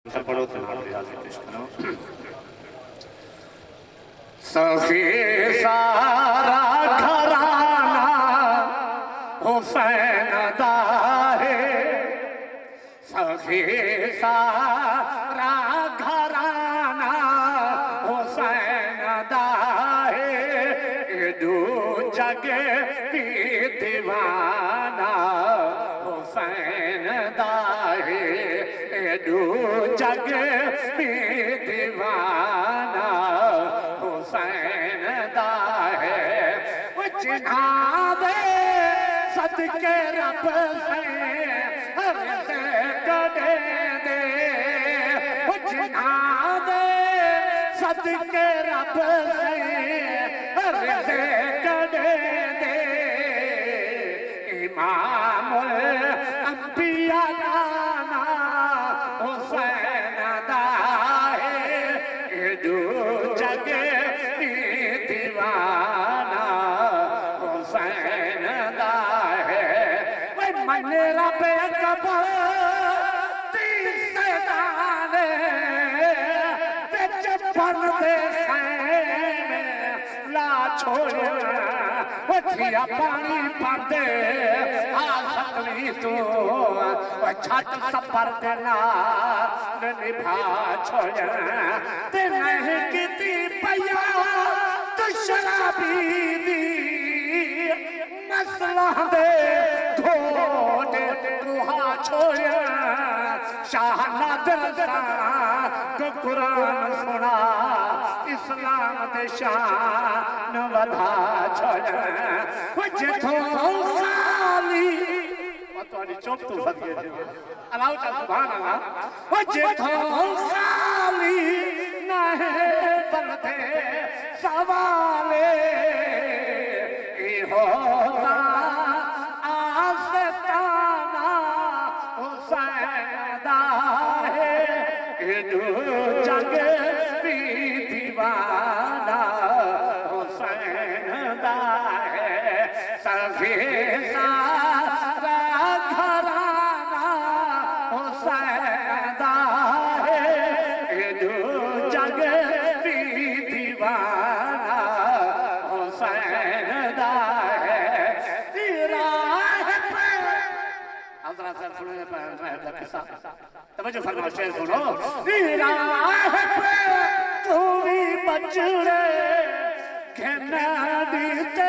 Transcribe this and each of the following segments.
पढ़ो तो सखी सारा घराना हुसैन दा है, सखी सारा घराना हुसैन दा है, दो जगे की दीवाना हुसैन दा है, दो जगे की दीवाना हुसैन दा है। वो चिन्हा दे सदके रब से कदे दे, वो चिन्हा दे सदके रब से कदे दे। इमामुल अंबिया नाना हुसैन दा है, दो जगे दीवाना हुसैन दा है। मन रब अकबर तीसदाने बिच पर्दे ला छोड़िया, थिया पानी पर्दे आ सकवी तू छठ सफर दे नाल निभा छोड़िया, ते नहीं किती पया तो शराबी दी नस्ला दे घोटे रुहा छोड़िया। शाह नादिर को कुरान सुना, इस्लाम दे शान वधा छोड़िया। वो जिथों खाली तुम्हारी चुप तो फंस गए अलाउ का सुभान अल्लाह। वो जिथों खाली नहीं बनते सवाले होता आस्ताना हुसैन दा है, दो जगे भी दीवाना हुसैन दा है। सभी सारा घराना हुसैन दा है, दो जगे भी दीवाना हुसैन दा है। तवज्जो फरमाओ, शेर सुनो। राह पे तू भी बचड़े कहना दीते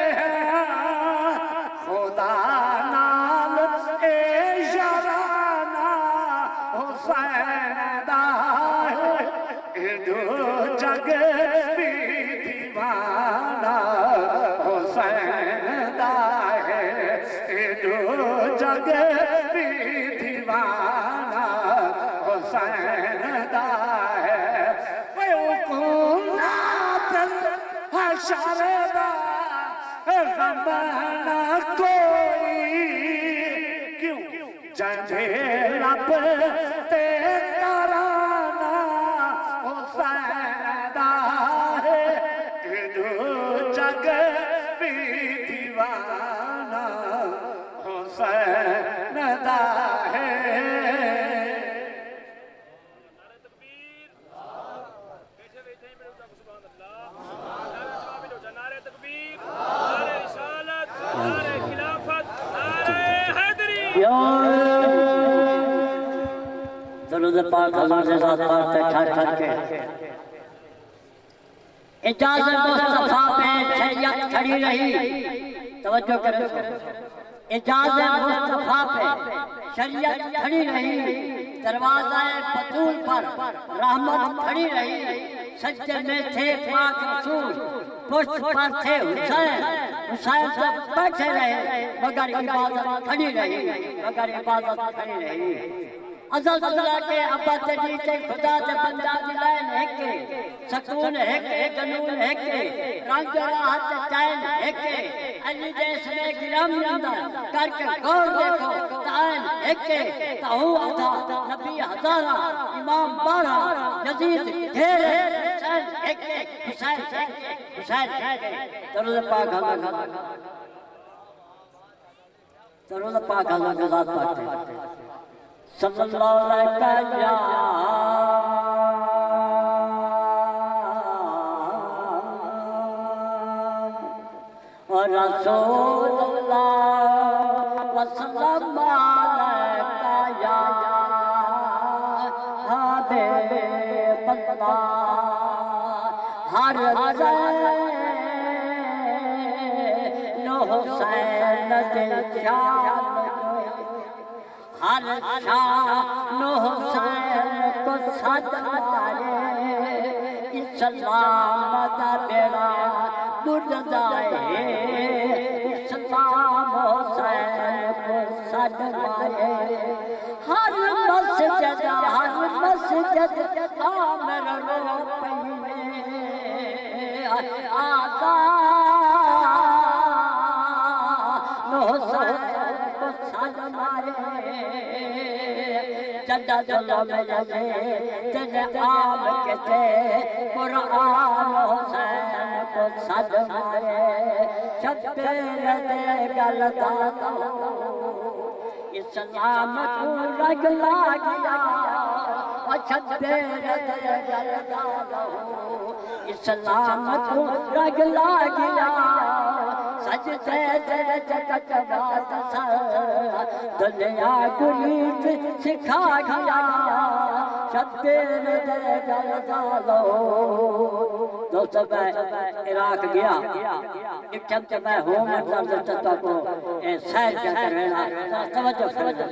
खुदा नाल ए शराना हुसैन दा है, दो जगे भी दीवाना हुसैन दा है, दो जगे भी दीवाना हुसैन दा है। वो कुनात हशर दा गम ना कोई, क्यों जंजे लब ते तराना हुसैन दा है, दो जगे भी दीवाना हुसैन दा है। दरूद पाक हज़ूर के साथ पढ़ते ठहर ठहर के। इजाज़त मुस्तफा पे शरीयत खड़ी रही, तवज्जो करें। इजाज़त मुस्तफा पे शरीयत खड़ी रही, दरवाज़े बतूल पर रहमत खड़ी रही। सज्जे में थे पाक रसूल, पुष्ट पर थे हुसैन, हुसैन सब बैठे रहे मगर इबादत खड़ी रही, मगर इबादत खड़ी रही। अज़ल खुदा के अब्बा ते नीचे खुदा ते बंदा दी लाइन है के, सकून है के, कानून है के, रंग राहत चैन है के। अली देश में गिरम नंदा करके गौर देखो तान है के। ताऊ अता नबी हजारा इमाम बारह यजीद ढेर हुसैन है के, हुसैन है के, हुसैन है के। दरूद पाक हज़ूर, दरूद पाक हज़ूर के साथ पढ़ते। सल्लल्लाहु अलैहि रसूल अल्लाह वसल्लम अलैका या हबीब अल्लाह। हर ज़ैन हुसैन दिल शान हर शान हुसैन को सद मारे इस्लाम दा बेड़ा बुझ जाए इस्लाम हुसैन को सद मारे। हर मस्जिद आमिर रो पई आज़ाद हुसैन को सद मारे। जदा जुल्म लगे तेरे आम के थे कुरान हुसैन को सद मारे। शब्बीर दे गल दाता इस्लाम को रग लागिया शब्बीर दे गल दाता इस्लाम को रग लागिया। सजदे तेरे जगत बात दुनिया गुरीत सिखा गया। शब्बीर दे गल दालो दोस्तों मैं इराक गया एक चमच मैं हूँ मैं करता को सैर क्या करना तवज्जो फरमाइए।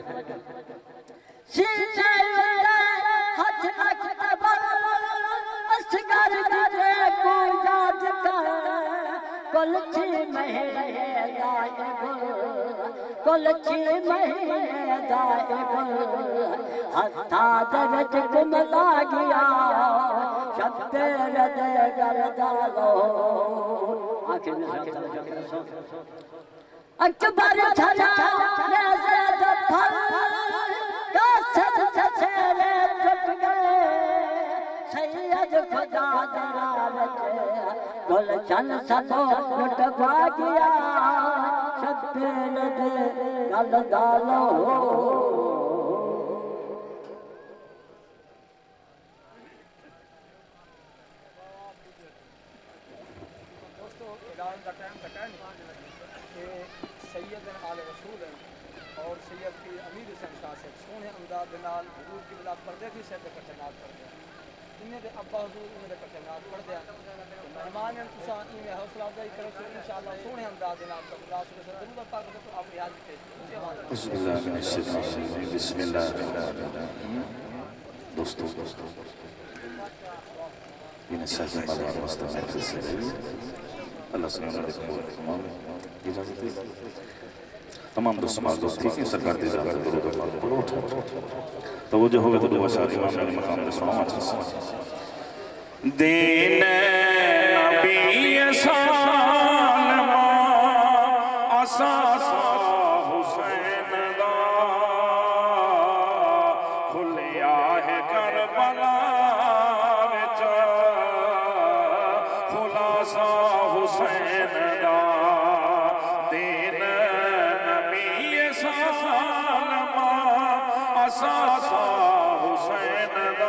सीने हाथ रखते बल असगर दे को याद कर कुलची महीने दाए गुल कुलची महीने दाए गुल हत्था दरज कुमला गया। शब्बीर दे गल दालो आखिर में अकबर छजा नज़र फल कासद ससेरे टूट गए। सैयद खुदा दरावत गुलशन सबो लुटवा गया। शब्बीर दे गल दालो सैयद आल रसूल है और सैयद की अमीर हुसैन शाह से सोने अंदाज के नाल हुजूर की बिला पर्दे की सिर कट्ठे नाल पढ़ते हैं। इन्हें दे अब्बा हुजूर इन्हें दे कट्ठे नाल पढ़ते हैं। तो मेहमान हैं तुसा इन्हें हौसला अफजाई करो सो इंशाअल्लाह सोने अंदाज के नाल तो खुदा से जरूर पाक तो आप याद कीजिए। बिस्मिल्लाह दोस्तों इन्हें सही बात मुस्तमर से अल्लाह सुब्हानहू व तआला इजाजत दे। तमाम दोस्त समाज दोस्त ठीक है सरकार दी इजाजत दरूद और पाक पढ़ो तो वो जो होगा तो दुआ शादी इमाम ने मकाम दे सुनाओ अच्छा दीन नबी सलाम असासा हुसैन दा खुलिया है करबला विच खुलासा हुसैन दा दीन नबी सलाम असासा हुसैन दा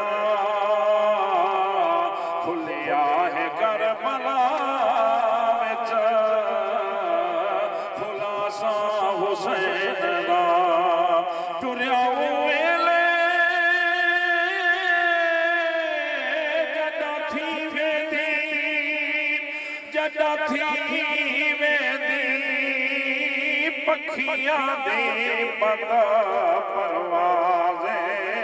खुलिया है करबला विच खुलासा हुसैन दा टुरिया वेले जदा थी वेंदी पखियां दी पता परवाज़े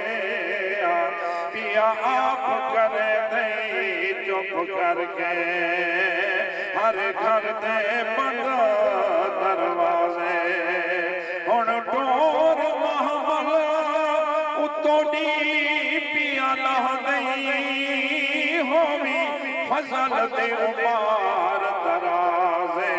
पिया आप करे दे चुप करके हर घर दे बंद दरवाजे हुण डोर महमल उतों दी पिया लह गई होवी फजल दे उमार दराजे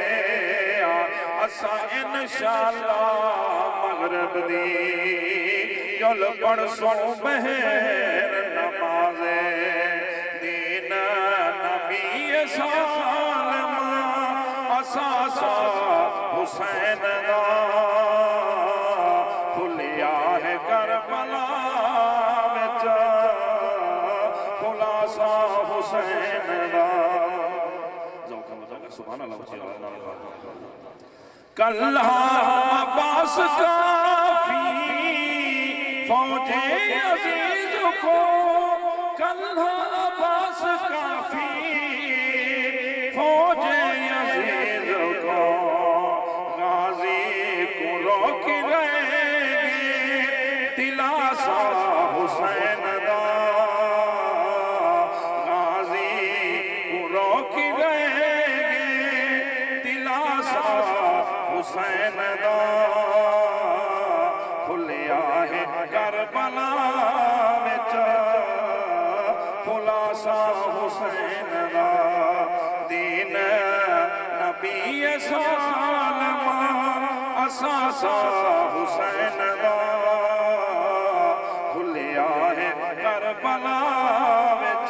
असा इंशाअल्लाह मगरिब दी जुल पढ़सों बहर नमाज़े दीन नबी सालम असासा हुसैन दा खुलिया है करबला विच खुलासा हुसैन दा सुभान अल्लाह कल्हा अब्बास काफी फौजे अजीज को कल्हा अब्बास काफी फौजे अजीज को गाजी को रोक रहेंगे दिलासा हुसैन दा गाजी को रोक रहेंगे दिलासा हुसैन दा खुलिया है करबला विच खुलासा हुसैन दा दीन नबी सालमा असासा हुसैन दा खुलिया है करबला विच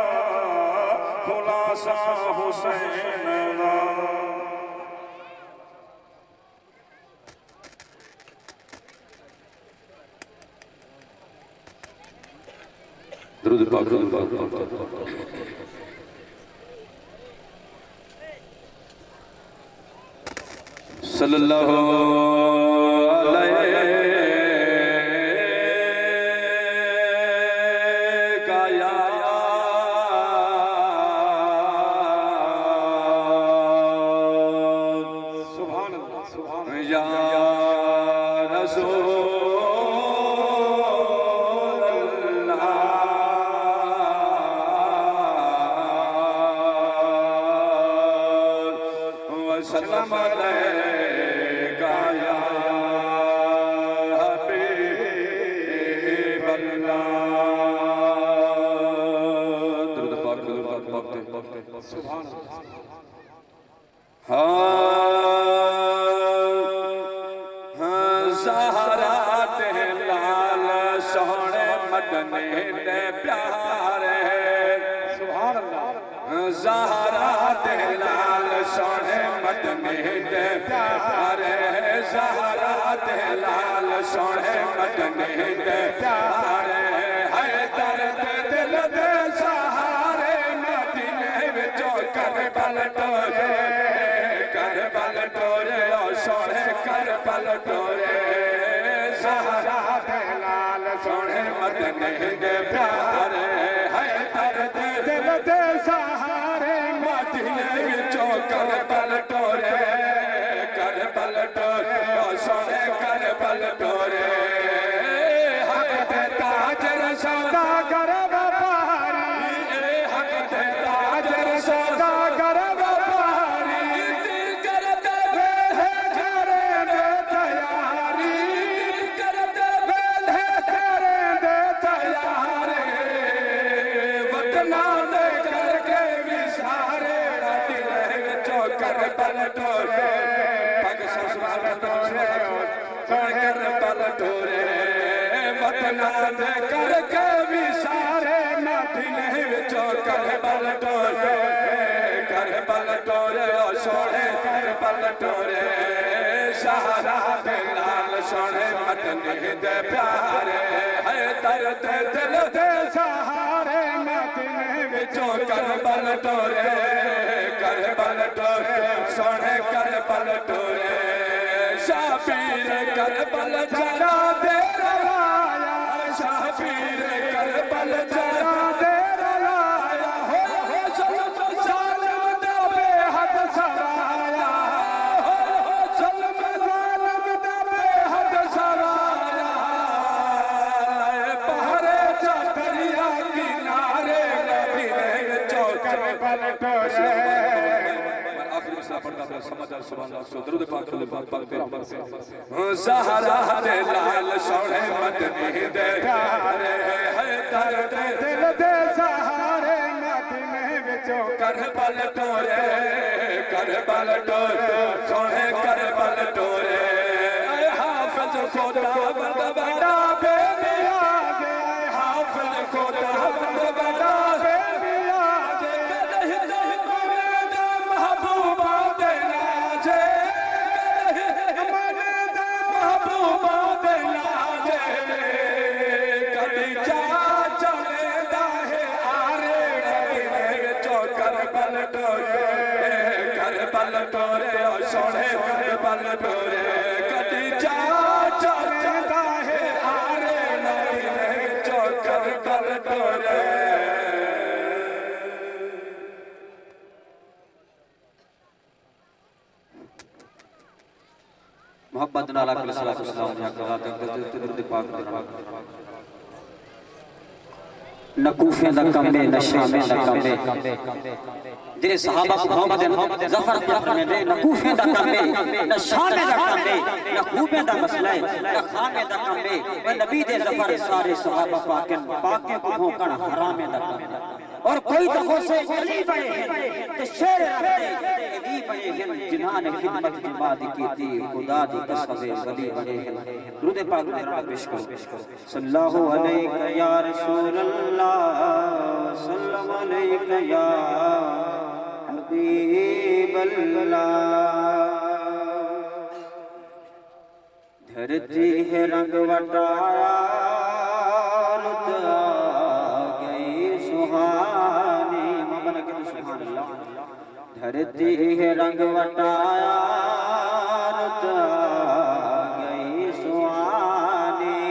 खुलासा हुसैन दा दुरूद पाक सल्लल्लाहु अलैहि या सुभान अल्लाह सुभान या रसूल सल्लम अलैका या हबीब अल्लाह दुरूद पाक सुभान अल्लाह ज़हरा ते लाल सोहणे मदने दे प्यारे सुभान अल्लाह ज़हरा ते लाल सोहणे मदने दे प्यारे ज़हरा ते लाल सोहणे मदने दे प्यारे है दर्द दिल दे सहारे मदीने विचों करबल टोरे ओ सोहणे करबल टोरे ज़हरा ते लाल सोहणे मदने दे प्यारे है दर्द दिल दे सहारे मदीने विचों करबल टोरे ओ सोहणे करबल टोरे हक ते ताजर सौदागर व्यापारी हक ते ताजर सौदागर व्यापारी दिल करते वेले करे दे तैयारी करते वेले करे दे तैयारी वतना दे करके विसारे दिल विचों करबल टोरे सुभान टोरे करबल टोरे वतना दे करके विसारे मदीने विचों करबल टोरे ओ सोहणे करबल टोरे ज़हरा ते लाल सोहणे मदने दे प्यारे है दर्द दिल दे सहारे मदीने विचों करबल टोरे सोहणे करबल टोरे शाबीर करबल जरा दे रवाया शाबीर करबल जरा दे रवाया हो ज़ालिम दा बेहद सराया हो ज़ालिम दा बेहद सराया लए पहरे जा दरिया किनारे मदीने विचों करबल टोरे ज़हरा ते लाल सोहणे मदने दे प्यारे है दर्द दिल दे सहारे मदीने विचों करबल टोरे सोहणे करबल टोरे हाफिज़ खुदा बंद बड़ा बेनियाज़ हाफिज़ खुदा बंद बड़ा बेनियाज़ महबूबा दे नाज़े महबूबा दे नाज़े कदी चा चले दाहे आरे मदीने विचों करबल टोरे टोरे कटी जा चलता है आरे नहीं चौकर पर टोरे मोहब्बत नाला के सलात सलाम या करात दुरूद पाक नकूफे दा कमे नशामे दा कमे जेरे सहाबा को मोहब्बत जफर जफर में दे नकूफे दा कमे नशामे दा कमे नकूफे दा मसला है खामे दा कमे व नबी दे जफर सारे सहाबा पाके को भोकण हरामे दा कमे और कोई तो से जली बने हैं ते शेर रखते दी बने हैं जिन्हां ने खिदमत की बात की थी खुदा दी कसम वली बने हैं दुरूद पाक में पेश करो सल्लल्लाहु अलैहि या रसूल अल्लाह सल्लल्लाहु अलैहि या हबीब अल्लाह धरती है रंग वटाया धरती है रंग वटाया रुत गई सुहानी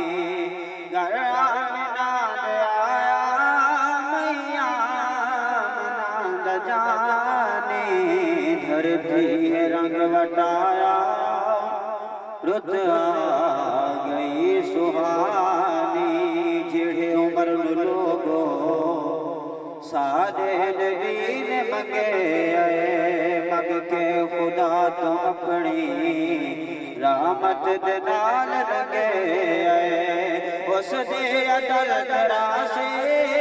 नाद आया मैया नाद जाने धरती है रंग वटाया रुत गई सुहानी जेड़े उमर लोगो सारे नबी ने मंगे मग के खुदा तो अपनी रहमत दे नाल रंगे उस दे अदल तरासे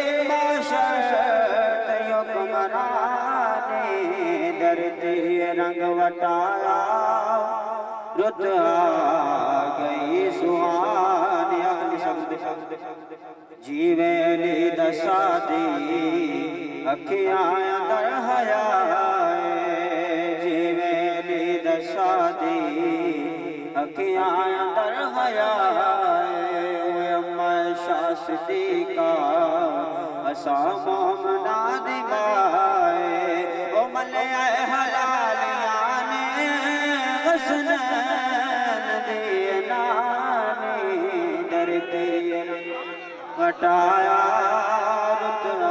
माशत युकमराने धरती रंग वटाया रुत आ गई सुहानी जीवेली दशा दी अखियां अंदर हया जीवेली दशा दी अखियां अंदर हया अम्मा शास्ती का असा मोमना दिमाए ओ मले हलालिया ने हसन दिए नानी डरते वटाया रुतना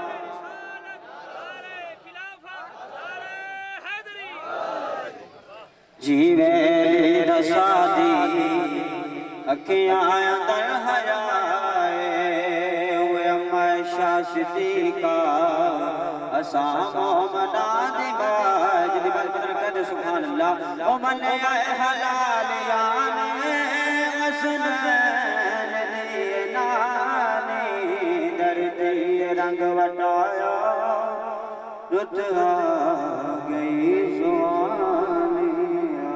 जीवे नशादी अखियां अंदर हयाए अम्मा शास्ती का असा मोमना दिमाज दिमाज कर सुभान अल्लाह ओ मन आए हलाल याने हसन दिए नानी दर्द रंग वटाया रुत आ गई सुहानिया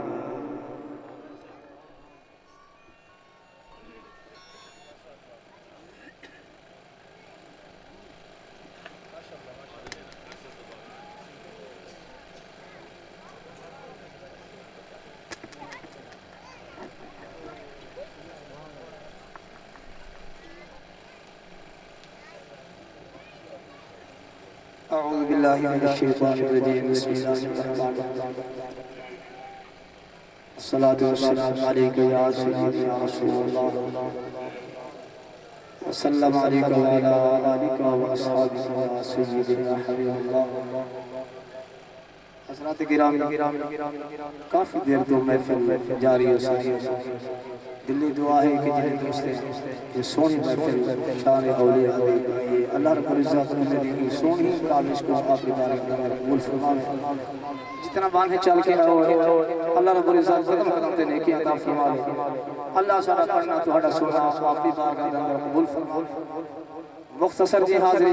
अऊज़ु बिल्लाहि मिनश शैतानिर रजीम बिस्मिल्लाहिर रहमानिर रहीम अस्सलातु वस्सलामु अलैका या सय्यदी या रसूलल्लाह वसल्लम अलैका व अला आलिका व अस्हाबिका या सय्यदी या हबीबल्लाह हज़रात गिरामी काफ़ी देर तो महफिल जारी हो सकी दिल्ली दुआ है कि जिन दोस्त ये सोनी महफिल शान औलिया दी ये अल्लाह रब्बुल इज्जत ने मेरी सोनी काबिश को अपनी बारगाह में कबूल फरमाए जितना बांधे चल के आओ अल्लाह रब्बुल इज्जत कदम कदम ते नेकी अता फरमाए अल्लाह सारा पढ़ना तुम्हारा सुना अपनी बारगाह में कबूल फरमाए मुख्तसर जी हाजिरी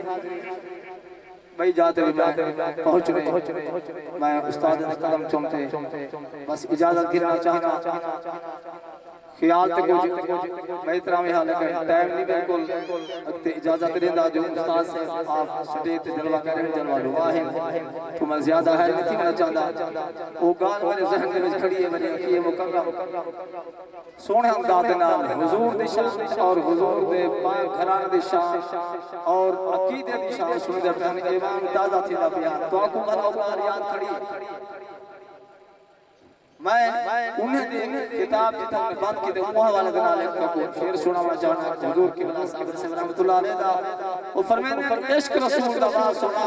भाई जाते हुए पहुंच रहे मैं उस्ताद ने कदम चूमते बस इजाजत गिरना चाहना ख्याल ते कुछ मैं इतना में हाल है टाइम नहीं बिल्कुल अगते इजाजत देंदा जो उस्ताद से आप स्टेज ते जलवा करें जलवा दुआ है तो मैं ज्यादा है नहीं कहना चाहता वो गाल मेरे जहन में खड़ी है मैंने कि ये मुकर्रम सोने अंदाज दे नाल हुजूर दी शान और हुजूर दे पाक घराने दी शान और अकीदे दी शान सुनदे पहन ईमान ताजा थीदा पिया तो आपको गल औकार याद खड़ी मैं उन्हें दे किताब जितना में बंद की दे मुंह वाले दिन आले को शेर सुनाना चाहना हुजूर की बला साहब से रहमतुल्लाह अलैह दा वो फरमाने इश्क रसूल दा बात सुना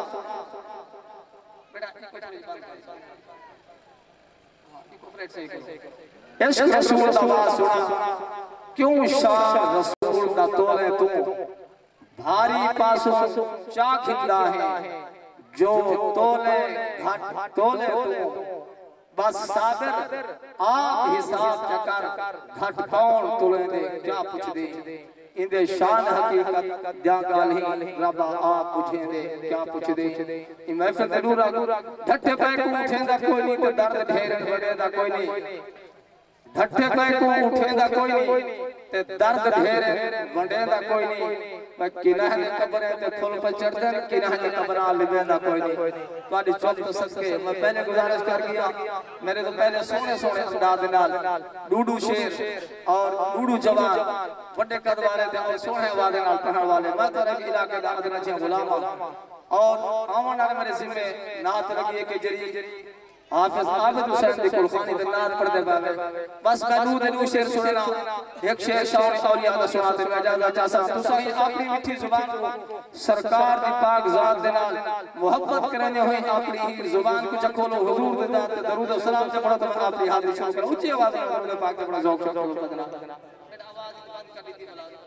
इश्क रसूल दा बात सुना क्यों शान रसूल दा तोले तू भारी पासों चा खिंदा है जो तोले घट तोले तू बस सागर आप हिसाब चकर घट कौन तुले दे क्या पूछ दे इंदे शान हकीकत दिया गाल ही रब आप पूछे दे क्या पूछ दे ई महफिल ते नूरा ढट्ठे पे को उठेंदा कोई नहीं ते दर्द ढेर वडेदा कोई नहीं ढट्ठे पे को उठेंदा कोई नहीं ते दर्द ढेर वडेदा कोई नहीं मैं किनाह ने कब्र ते फुल पर चढ़दे किनाह ने कब्र लिबेंदा कोई नहीं ਤੁਹਾਡੀ ਚੁੱਪ ਤੋਂ ਸਦਕੇ मैं पहले गुजारिश कर गया मेरे तो पहले सोने सोने अंदाज नाल डूडू शेर और डूडू जवान बड़े कद वाले ते और सोने वाले नाल पहन वाले मैं तो रब इलाके दा अदना चे गुलाम और आवन वाले मेरे जिम्मे नात लगी के जरिए हाफिज आबिद हुसैन दी कुलखानी दे नात पढ़दे बावे बस मैं नू शेर सुनना एक शेर शान औलिया दा सुना दे मैं इजाजत चाहसा तुसा अपनी मीठी जुबान को सरकार दी पाक जात दे नाल मोहब्बत करने हुए अपनी जुबान को चखोलो हुजूर दे जात दरूद और सलाम से पढ़ो तो मैं अपनी हाजिरी शुरू करूं ऊंची आवाज में दरूद पाक के बड़ा ज़ौक़ शौक़ बदना बेटा आवाज बंद कर दी थी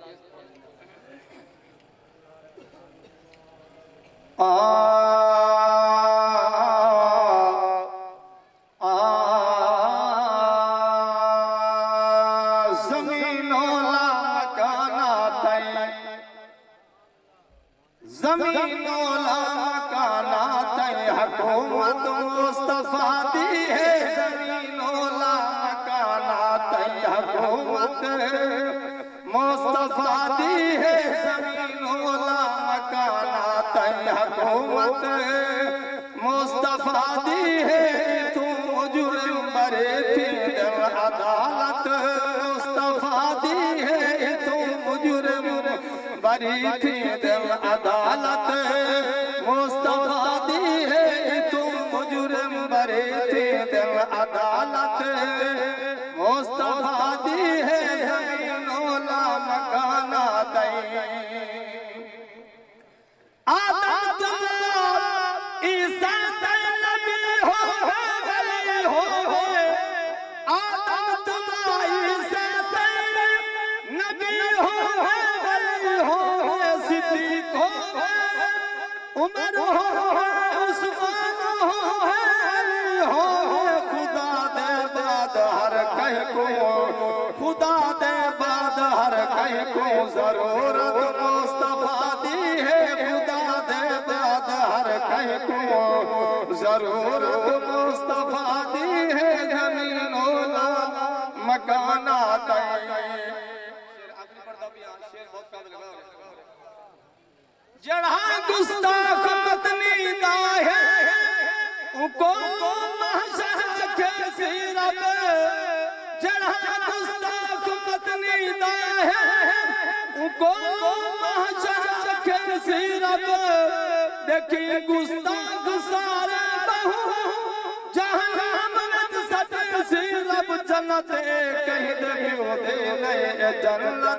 ज़मीनोला मकाना तय हुकूमत मुस्तफा दी है ज़मीनोला मकाना तय हुकूमत मुस्तफा दी है ज़मीनोला मकाना तय हुकूमत मुस्तफा दी है तू जुर्म बरे थी दिल अदालत मुस्तफा दी है तू जुर्म बरी थी दिल अदालत मुस्तफा दी है तू मुजरिम बरी थी दिल अदालत मुस्तफा दी है ज़मीनोला मकाना तय आदम जनाब ईसा नबी हो वली हो आदम जनाब ईसा नबी हो उमर हो उस्मान हो अली हो खुदा दे बाद हर कह को खुदा दे बाद हर कह को जरूरत मुस्तफा दी है खुदा दे बाद हर कह को जरूरत मुस्तफा दी है ज़मीनोला मकाना तय जड़ा गुस्ताख पत्नी दा है उको महशर के सिरब जड़ा गुस्ताख पत्नी दा है उको महशर के सिरब देखी गुस्ताख सारे बहु जहन्नम में सटे सिरब जन्नत कहीं देखो दे नए जन्नत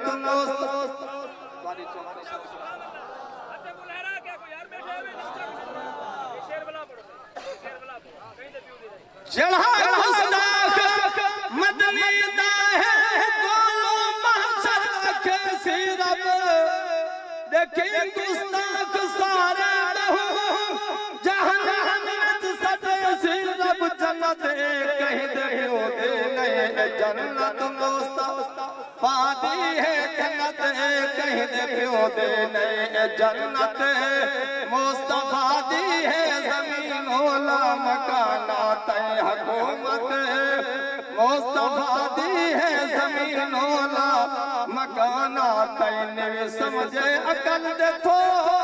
जड़ा गुस्ताख मदनी दा है गोलो महशर के सिरब देखे गुस्ताख सारे बहु जहन्नम में सटे सिरब जन्नत कहीं देखो दे नए जन्नत मुस्तफा दी है जन्नत कहीं देखो दे नए जन्नत मुस्तफा दी है ज़मीनोला मकाना तय हुकूमत मुस्तफा दी है ज़मीनोला मकाना तय ने समझे अकल दे थो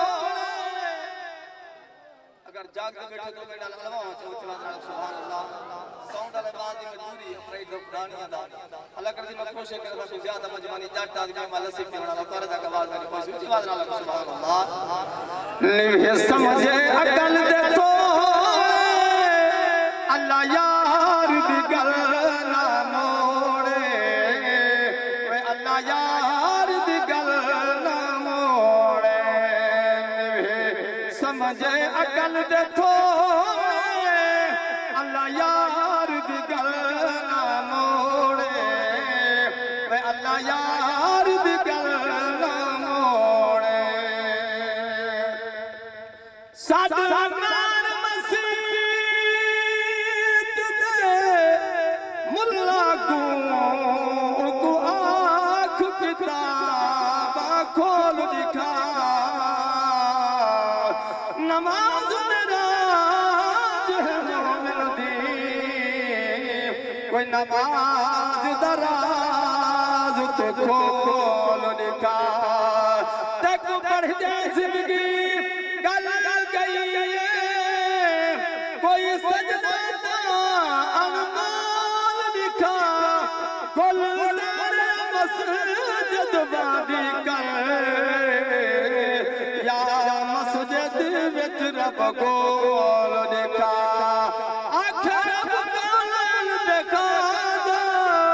अगर जाग के बैठे तो बेटा अलवा हो सुभान अल्लाह साउंड वाले बात की मजबूरी अपराई दानिया दा अल्लाह कर दी मैं कोशिश कर रहा हूं ज्यादा मजमानी जट आदमी माल से पीना ना कर दा आवाज में कोई सुभान अल्लाह सुभान अल्लाह निवे समझे अकल दे तो अल्लाह यार दी गल ना मोड़े वे अल्लाह यार दी गल ना मोड़े समझे अकल दे थोड़े अल्लाह यार दी गल ना मोड़े वे अल्लाह यार दी गल ना मोड़े साडा नार मसीत दे मुल्ला को आँख किताब खोल दिखा नमाज दराज है मोमिन दी कोई नमाज दराज तो खोल दिखा तक बढ़ जाए जिंदगी गल गई कोई सजना अनमोल दिखा कुल मस्जिद बादी कर या मस्जिद विच रब गोल दिखा आखिर रब गोल दिखा जा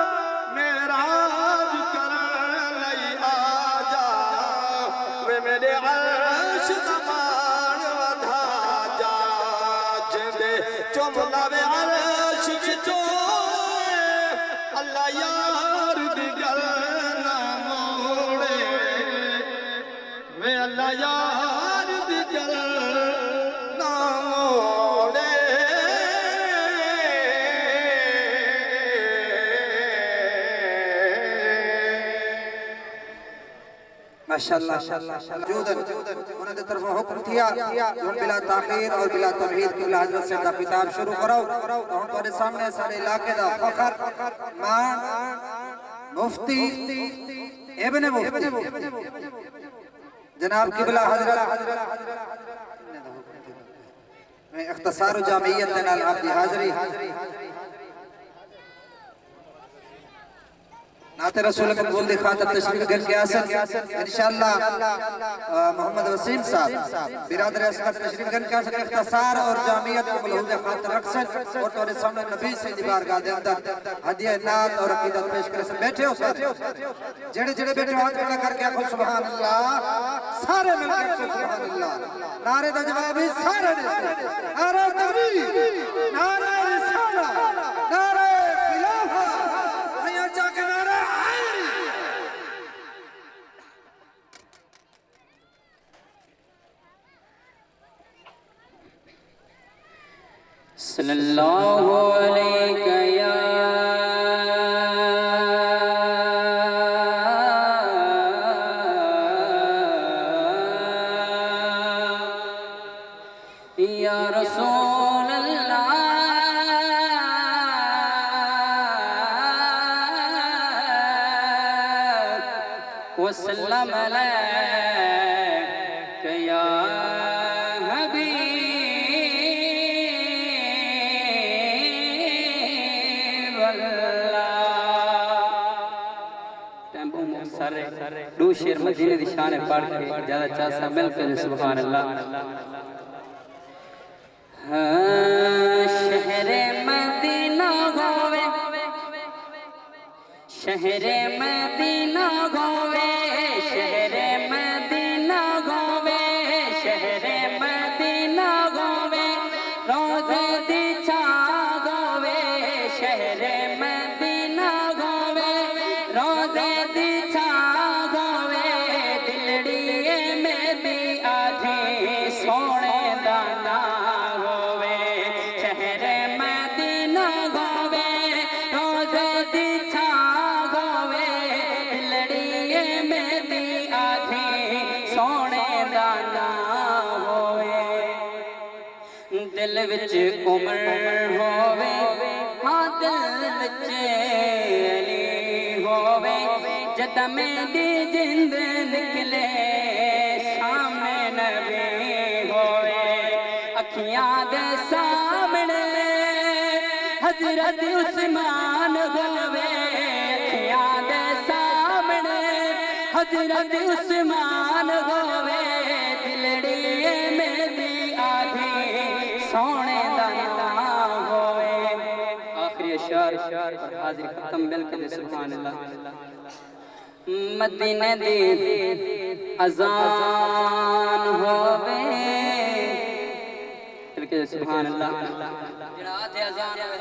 मेराज कर लई आ जा वे मेरे अर्श ज़मान वधा जा जिंदे चुमला वे अर्श विचो अल्लाह यार दी गल ना मोड़े वे अल्लाह यार दी गल ना मोड़े माशाअल्लाह जूदन उन्होंने तरफ हुक्म किया जो बिला ताखीर और बिला तमहीद की हजरत से दा किताब शुरू कराओ हम तुम्हारे सामने सारे इलाके दा फखर मान मुफ्ती इब्ने मुफ्ती जनाब किबला हजरत मैं इख्तिसार जामियत दे नाल आपकी हाजिरी नाते रसूल मकबूल दी खातिर तशरीफ घर के आसन इंशाअल्लाह मोहम्मद वसीम साहब बिरादर असगर तशरीफ घर के आसन इख्तिसार और जामियत को मलहूज खातिर रखसन और तुम्हारे सामने नबी से दी बारगाह दे अंदर हदिया नात और अकीदत पेश करे से बैठे हो सारे जेड़े जेड़े बैठे हाथ खड़ा करके आखो सुभान अल्लाह सारे मिलके आखो सुभान अल्लाह नारे दा जवाब ही सारे दे नारे तकबीर नारे रिसाला नारे खिलाफत आया जाके नारे सल्लल्लाहु अलैहि या रसूल अल्लाह वसल्लम अलैका या दो शेर मदीने दी शान पढ़ के ज्यादा चासा मिल के सुभान अल्लाह शहरे मदीना होवे शहरे मदीना होवे शहरे मदीना होवे शहरे मदीना होवे रोज़े दी छा होवे शहरे मदीना होवे रोज़े दी छा सोने दाना होवे शहरे मदीना होवे रोज़े दी छा होवे दिलड़िए में भी आधी सोने दाना होवे दिल विच उमर होवे हाँ दिल विच अली होवे जद मेरी जिंद निकले सामने नबी अखियां दे सामने हजरत उस्मान होवे अखियां दे सामने हजरत उस्मान होवे दिलड़िए में दी आधी सोने दा नाम होवे आखिरी अशआर शेर पर हाजिर खत्म मिलके दे सुभान अल्लाह। मदीने दी अजान होवे मिलके दे सुभान अल्लाह। जेड़ा आधे अजान होवे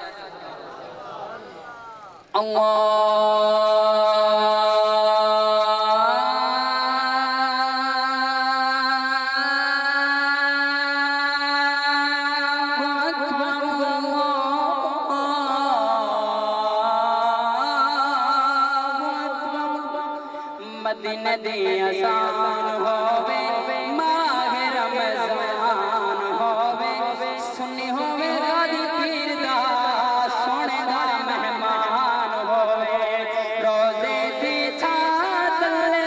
मदीने दी अज़ान होवे माह रमज़ान होवे सुन्नी होवे गादी पीर दा सोने दा मेहमान होवे रोज़े दी छात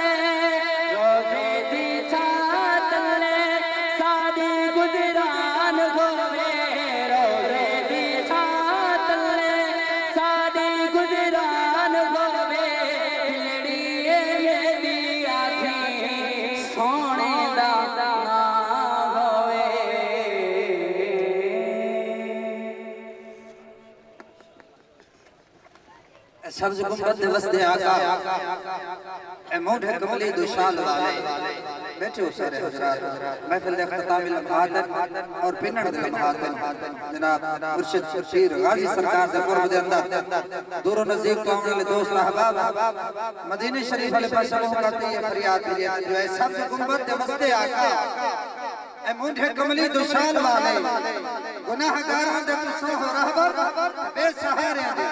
ले सादी गुजरान होवे रोज़े दी छात ले सादी गुजरान होवे सोने दा ना होवे। सब्ज गुंबद वस्ते आका ए मोढ़ कमली दुशाल वाले बैठे हो सारे हज़रात महफिल दे इख्तितामी लम्हात और पिनड़ दे लम्हात जनाब मुर्शिद पीर गाजी सरकार दे कुर्ब दे अंदर दूरों नजदीक तो आने वाले दोस्त अहबाब मदीने शरीफ वाले पास मुंह करते हैं फरियाद के लिए जो है सब्ज गुंबद दे वस्ते आका ए मोढ़ कमली दुशाल वाले गुनाहगारां दे तुसो हो रहबर बेसहारे दे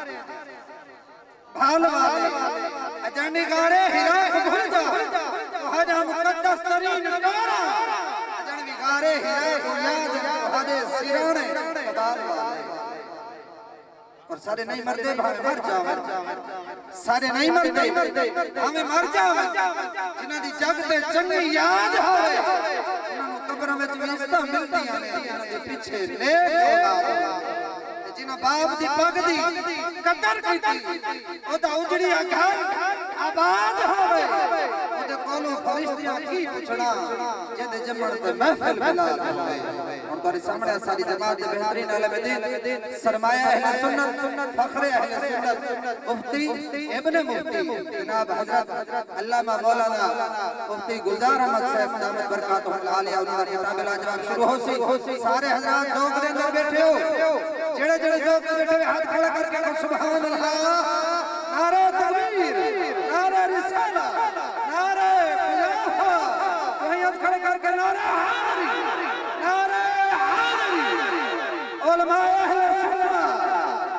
भाल वाले अजानी गारे हिरा भूल जा तुहाडा मुकद्दस तरीन गारा अजानी गारे हिरा याद तुहाडे सिराने कबाल वाले और सारे नहीं मरते भाई मर जावे सारे नहीं मरते हमें मर जावे जिन्हां दी जग ते चंगी याद होवे उन्हां नु कब्रां विच इज्जतां मिलदियां ने जिन्हां दे पीछे नेक औलाद जिन्हां बाप दी पग दी कदर कीती ओदा उजड़ी घर आबाद होवे ओदे कोलों फरिश्तियां की पुछना जिंदे जम्मण ते महफिल बिलाल होवे। हुण तुहाडे सामने सारी जमात दे बेहतरीन आलम दीन सरमाया अहले सुन्नत फखरे अहले सुन्नत मुफ्ती इब्न मुफ्ती जनाब हजरत अल्लामा मौलाना मुफ्ती गुलजार अहमद साहब दामत बरकातुहुल आलिया उन्हां दा खिताब लाजवाब शुरू होसी सारे हजरात चौक दे अंदर बैठे हो जेड़े जेड़े चौक ते बैठे हाथ खड़ा करके सुभान अल्लाह नारे तकबीर नारे रिसाला